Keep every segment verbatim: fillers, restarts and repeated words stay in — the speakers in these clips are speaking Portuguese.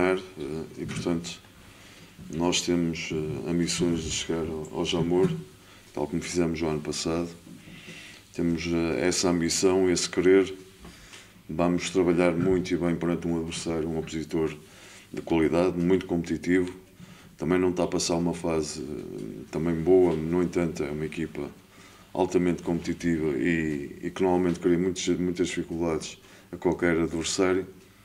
eliminar e, portanto, nós temos ambições de chegar ao Jamor, tal como fizemos o ano passado. Temos essa ambição, esse querer. Vamos trabalhar muito e bem perante um adversário, um opositor de qualidade, muito competitivo. Também não está a passar uma fase também boa, no entanto, é uma equipa altamente competitiva e, e que normalmente cria muitas, muitas dificuldades a qualquer adversário.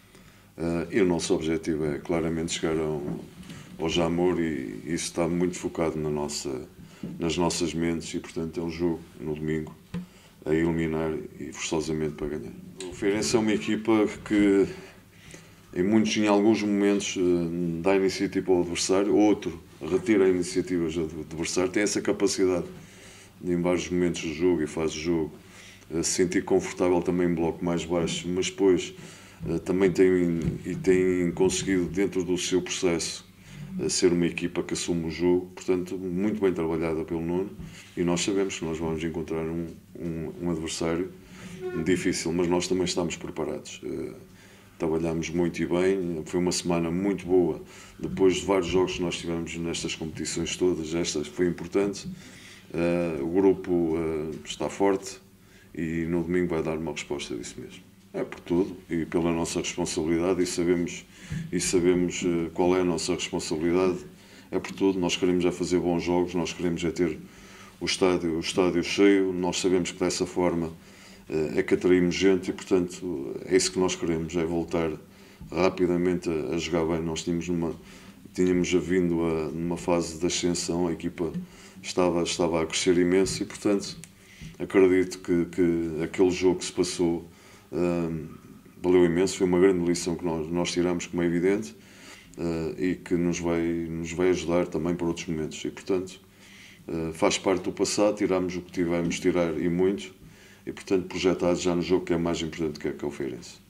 Uh, e o nosso objetivo é claramente chegar ao, ao Jamor e isso está muito focado na nossa, nas nossas mentes e, portanto, é um jogo no domingo a eliminar e forçosamente para ganhar. O Feirense é uma equipa que em muitos, em alguns momentos, dá iniciativa ao adversário, outro retira a iniciativa do adversário, tem essa capacidade de, em vários momentos do jogo e faz o jogo, se sentir confortável também em bloco mais baixo, mas depois também tem, e tem conseguido, dentro do seu processo, ser uma equipa que assume o jogo, portanto, muito bem trabalhada pelo Nuno, e nós sabemos que nós vamos encontrar um, um, um adversário difícil, mas nós também estamos preparados. Trabalhámos muito e bem, foi uma semana muito boa, depois de vários jogos que nós tivemos nestas competições todas, esta foi importante. Uh, o grupo uh, está forte e no domingo vai dar uma resposta disso mesmo. É por tudo e pela nossa responsabilidade e sabemos, e sabemos uh, qual é a nossa responsabilidade, é por tudo. Nós queremos é fazer bons jogos, nós queremos é ter o estádio, o estádio cheio, nós sabemos que dessa forma é que atraímos gente e, portanto, é isso que nós queremos, é voltar rapidamente a, a jogar bem. Nós tínhamos, numa, tínhamos vindo a, numa fase de ascensão, a equipa estava, estava a crescer imenso e, portanto, acredito que, que aquele jogo que se passou uh, valeu imenso, foi uma grande lição que nós, nós tiramos, como é evidente, uh, e que nos vai, nos vai ajudar também para outros momentos. E, portanto, uh, faz parte do passado, tiramos o que tivemos de tirar e muito, e, portanto, projetados já no jogo que é mais importante, que é, que é o Feirense.